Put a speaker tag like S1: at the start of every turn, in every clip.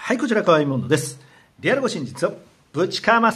S1: はい、こちら河合モンドです。リアルご真実をぶちかます。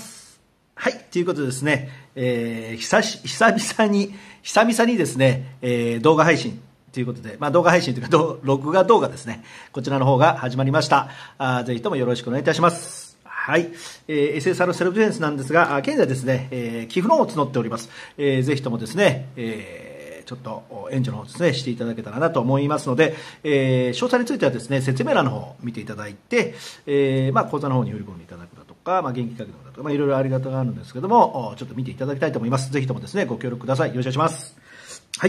S1: はい、ということでですね、久々にですね、動画配信ということで、動画配信というか、録画動画ですね、こちらの方が始まりました。ぜひともよろしくお願いいたします。はい、SSR セルフディフェンスなんですが、現在ですね、寄付の方を募っております。ぜひともですね、ちょっと援助の方ですね、していただけたらなと思いますので、詳細についてはですね、説明欄の方を見ていただいて、口座の方に振り込んでいただくだとか、現金かけるだとか、いろいろあり方があるんですけども、ちょっと見ていただきたいと思います。ぜひともですね、ご協力ください。よろしくお願いします。はい。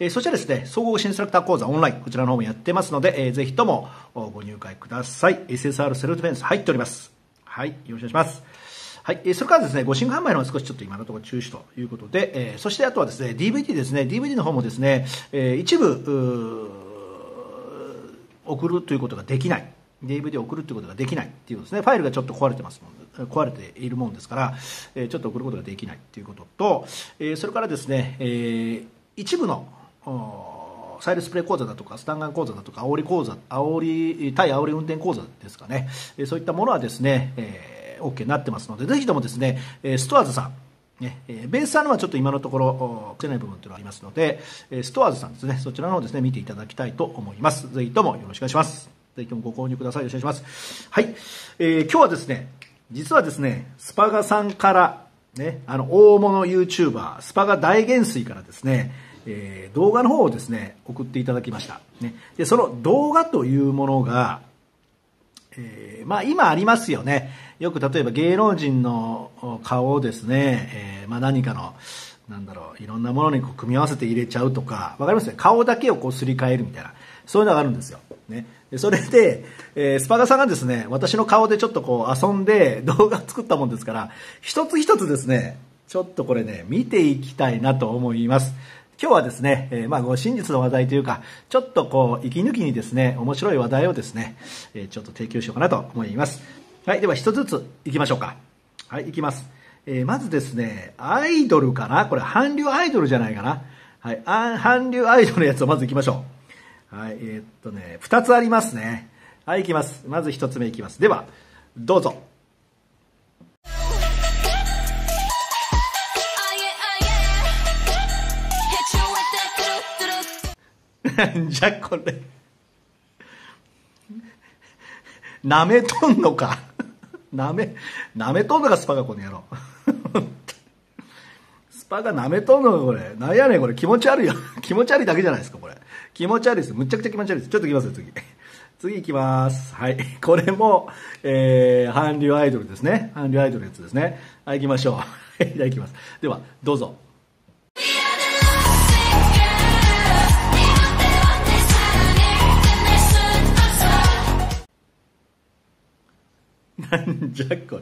S1: そしてですね、総合インストラクター講座オンライン、こちらの方もやってますので、ぜひともご入会ください。SSR セルフディフェンス入っております。はい。よろしくお願いします。はい。それからですね、ご新規販売の方は少しちょっと今のところ中止ということで、そしてあとはですね、DVD ですね、DVD の方もですね、一部、送るということができない。DVD を送るということができないっていうですね、ファイルがちょっと壊れているもんですから、ちょっと送ることができないということと、それからですね、一部の、サイルスプレー講座だとか、スタンガン講座だとか、対煽り運転講座ですかね、そういったものはですね、OK になってますので、ぜひともですね、ストアーズさん、ベースさんのはちょっと今のところ、してない部分というのがありますので、ストアーズさんですね、そちらの方ですね、見ていただきたいと思います。ぜひともよろしくお願いします。ぜひともご購入ください。よろしくお願いします。はい。今日はですね、実はですね、スパガさんから、ね、大物 YouTuber、スパガ大元帥からですね、動画の方をですね、送っていただきました。ね、で、その動画というものが、今ありますよね。よく例えば芸能人の顔をですね、何かの、いろんなものに組み合わせて入れちゃうとか、わかりますね。顔だけをすり替えるみたいな、そういうのがあるんですよ。ね。でそれで、スパガさんがですね、私の顔でちょっと遊んで動画作ったもんですから、一つ一つですね、ちょっとこれね、見ていきたいなと思います。今日はですね、ご真実の話題というか、ちょっと息抜きにですね、面白い話題をですね、ちょっと提供しようかなと思います。はい、では一つずつ行きましょうか。はい、行きます。まずですね、アイドルかな、これ韓流アイドルじゃないかな。はい、韓流アイドルのやつをまず行きましょう。はい、二つありますね。はい、行きます。まず一つ目行きます。では、どうぞ。なんじゃこれ。なめとんのか。なめとんのか、スパがこの野郎。スパがなめとんのか、これ。なんやねん、これ。気持ち悪いよ。気持ち悪いだけじゃないですか、これ。気持ち悪いです。むちゃくちゃ気持ち悪いです。ちょっと行きますよ、次。次行きます。はい。これも、韓流アイドルですね。韓流アイドルのやつですね。はい、行きましょう。はい、じゃあ行きます。では、どうぞ。なんじゃこ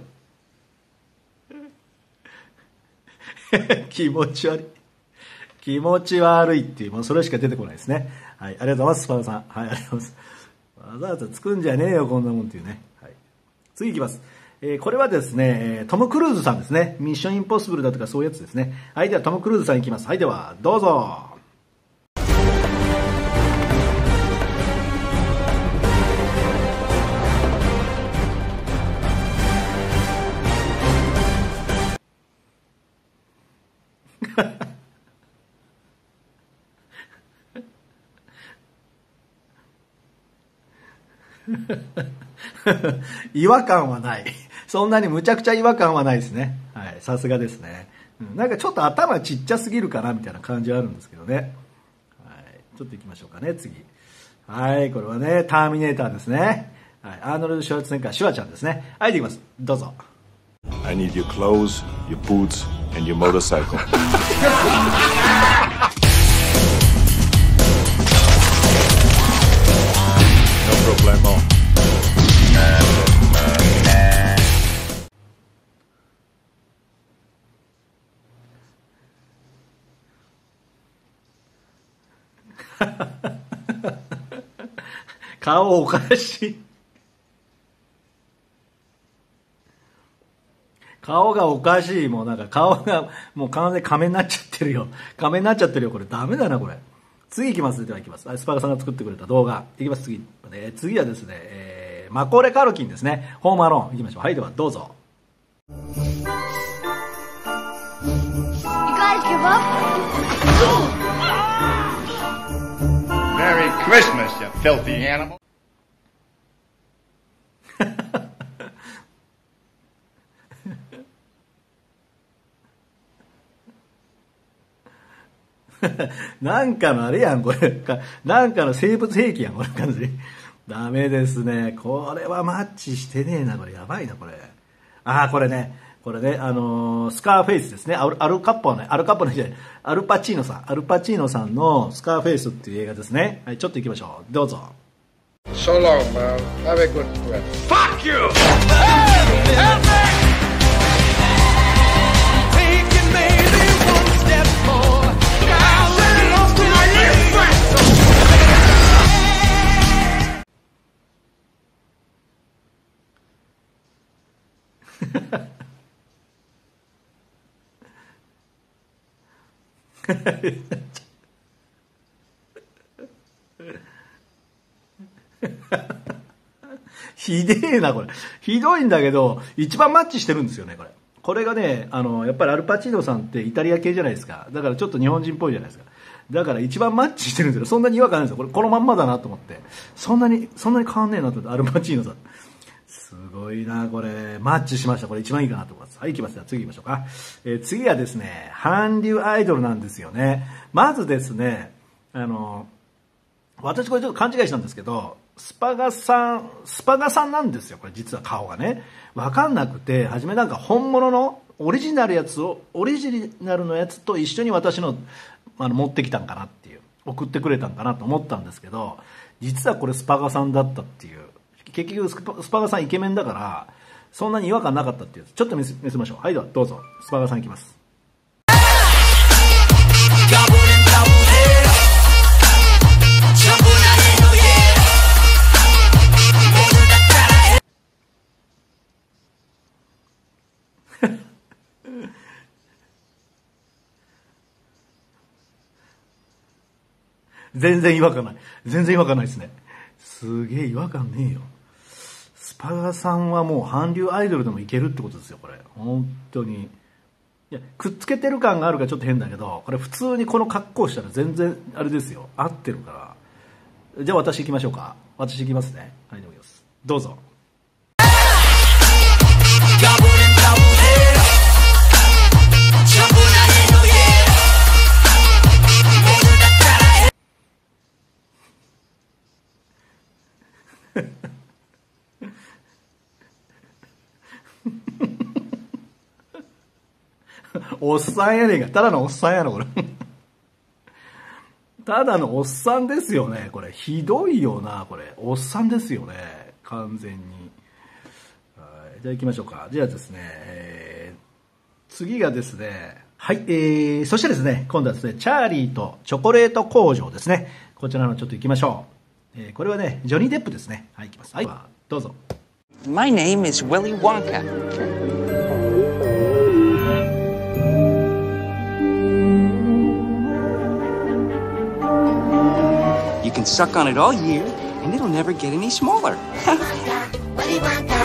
S1: れ。気持ち悪い。気持ち悪いっていう、もうそれしか出てこないですね。はい、ありがとうございます、スパガさん。はい、ありがとうございます。わざわざつくんじゃねえよ、こんなもんっていうね。はい。次いきます。これはですね、トム・クルーズさんですね。ミッション・インポッシブルだとかそういうやつですね。はい、ではトム・クルーズさんいきます。はい、では、どうぞ。違和感はない。そんなにむちゃくちゃ違和感はないですね。はい、さすがですね。なんかちょっと頭ちっちゃすぎるかなみたいな感じはあるんですけどね。はい、ちょっと行きましょうかね、次。はい、これはね、ターミネーターですね。はい、アーノルド・シュワルツェネッガー、シュワちゃんですね。はい、できます。どうぞ。
S2: I need your clothes, your boots, and your motorcycle. No problemo.
S1: 顔おかしい。顔がおかしい。もうなんか顔がもう完全に亀になっちゃってるよ。亀になっちゃってるよ。これダメだな、これ。次行きます。では行きます。スパガさんが作ってくれた動画。行きます、次。次はですね、 マコーレー・カルキンですね。ホームアローンいきましょう。はい、ではどうぞ。
S3: Merry Christmas, you filthy animal.
S1: なんかのあれやん、これ。なんかの生物兵器やん、これ感じ。ダメですね。これはマッチしてねえな、これ。やばいな、これ。ああ、これね、スカーフェイスですね。アルカッポね、アルパチーノさん。アルパチーノさんのスカーフェイスっていう映画ですね。はい、ちょっと行きましょう。どうぞ。
S3: So long, man. Have a good rest. Fuck you! Help me! ひでえな、これ。ひどいんだけど、一番マッチしてるんですよね、これ。これがね、やっぱりアルパチーノさんってイタリア系じゃないですか。だからちょっと日本人っぽいじゃないですか。だから一番マッチしてるんですよ。そんなに違和感ないんですよ。これ、このまんまだなと思って。そんなに変わんねえなと思って、アルパチーノさん。すごいな、これ。マッチしました。これ一番いいかなと思います。はい、行きます。じゃあ次行きましょうか。次はですね、韓流アイドルなんですよね。まずですね、私これちょっと勘違いしたんですけど、スパガさんなんですよ、これ実は顔がね。わかんなくて、初めなんか本物のオリジナルのやつと一緒に私の、持ってきたんかなっていう、送ってくれたんかなと思ったんですけど、実はこれスパガさんだったっていう。結局スパガさんイケメンだから、そんなに違和感なかったっていう。ちょっと見せましょう。はい、ではどうぞ。スパガさんいきます。全然違和感ない。全然違和感ないですね。すげえ違和感ねえよ。スパガさんはもう韓流アイドルでもいけるってことですよ、これ。本当に。いや、くっつけてる感があるからちょっと変だけど、これ普通にこの格好したら全然あれですよ。合ってるから。じゃあ私行きましょうか。私行きますね。はい、でもいいです。どうぞ。おっさんやねんか。ただのおっさんやろ、これ。ただのおっさんですよね、これ。ひどいよな、これ。おっさんですよね。完全に。はい、じゃあ行きましょうか。じゃあですね、次がですね、はい、そしてですね、今度はですね、チャーリーとチョコレート工場ですね。こちらのちょっと行きましょう。これはね、ジョニー・デップですね。はい、行きます。はい、どうぞ。
S4: My name is Willy Wonka. You can suck on it all year, and it'll never get any smaller.
S5: Willy Wonka.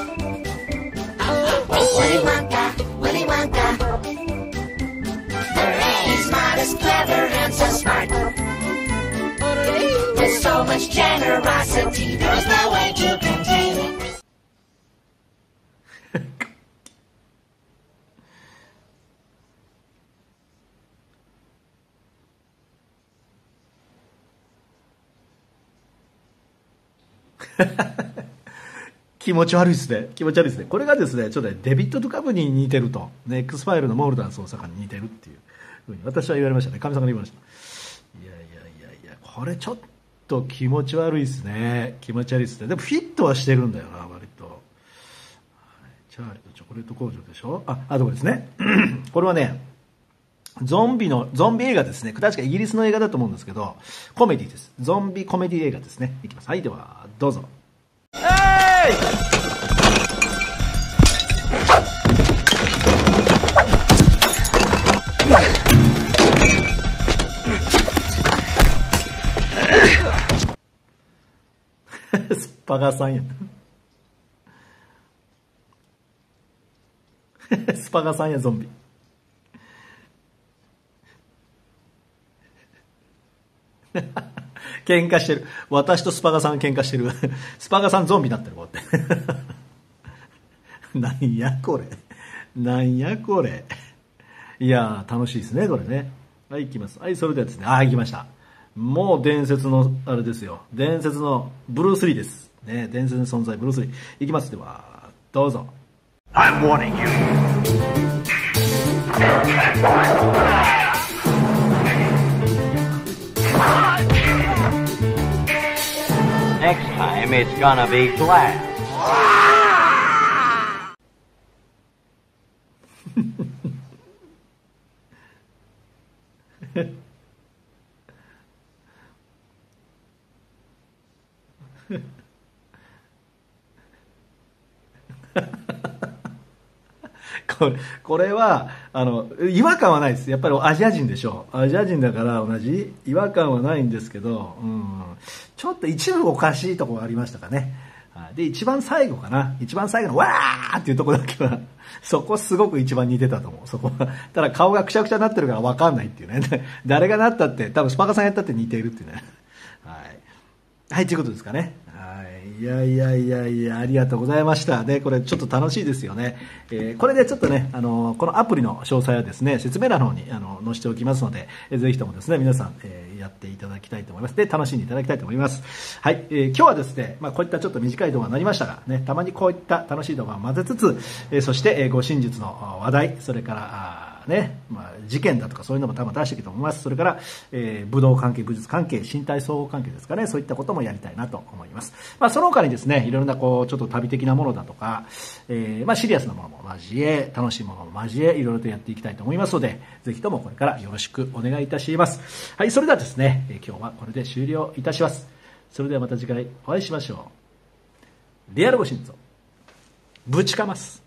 S5: Willy Wonka. Willy Wonka. He's not as clever and so smart. With so much generosity, there's no way to contain it.
S1: 気持ち悪いですね。気持ち悪いですね。これがですね、ちょっとね、デビッド・ドゥカブに似てると。ね、X ファイルのモルダン捜査官に似てるっていうふうに私は言われましたね。神様が言いました。いや、これちょっと気持ち悪いですね。気持ち悪いですね。でもフィットはしてるんだよな、割と。はい、チャーリーとチョコレート工場でしょ。あとこれですね。これはね、ゾンビ映画ですね。確かイギリスの映画だと思うんですけど、コメディです。ゾンビコメディ映画ですね。いきます。はい、では、どうぞ。スパガさんや。
S3: スパガさんやゾンビ。喧嘩してる。私とスパガさん喧嘩してる。スパガさんゾンビになってる、こうやって。なんやこれ。なんやこれ。いやー、楽しいですね、これね。はい、行きます。はい、それではですね、行きました。もう伝説の、あれですよ。伝説のブルース・リーです。ね、伝説の存在、ブルース・リー。行きます。では、どうぞ。
S6: I'm warning you.
S7: Next time it's gonna be glass.
S3: これは違和感はないです。やっぱりアジア人でしょう。アジア人だから同じ違和感はないんですけど、ちょっと一部おかしいところがありましたかね。で一番最後かな、一番最後のわーっていうところだけはそこすごく一番似てたと思う。そこはただ顔がくしゃくしゃになってるから分かんないっていうね。誰がなったって多分スパカさんやったって似ているっていうね。はい、ということですかね。いや、ありがとうございました。で、これちょっと楽しいですよね。これでちょっとね、このアプリの詳細はですね、説明欄の方に載せておきますので、ぜひともですね、皆さん、やっていただきたいと思います。で、楽しんでいただきたいと思います。はい、今日はですね、こういったちょっと短い動画になりましたが、ね、たまにこういった楽しい動画を混ぜつつ、そして、護身術の話題、それから、事件だとかそういうのも多分出していくと思います。それから、武道関係、武術関係、身体総合関係ですかね、そういったこともやりたいなと思います。その他にですね、いろんなこうちょっと旅的なものだとか、シリアスなものも交え、楽しいものも交え、いろいろとやっていきたいと思いますので、ぜひともこれからよろしくお願いいたします。はい、それではですね、今日はこれで終了いたします。それではまた次回お会いしましょう。リアル護身術をぶちかます。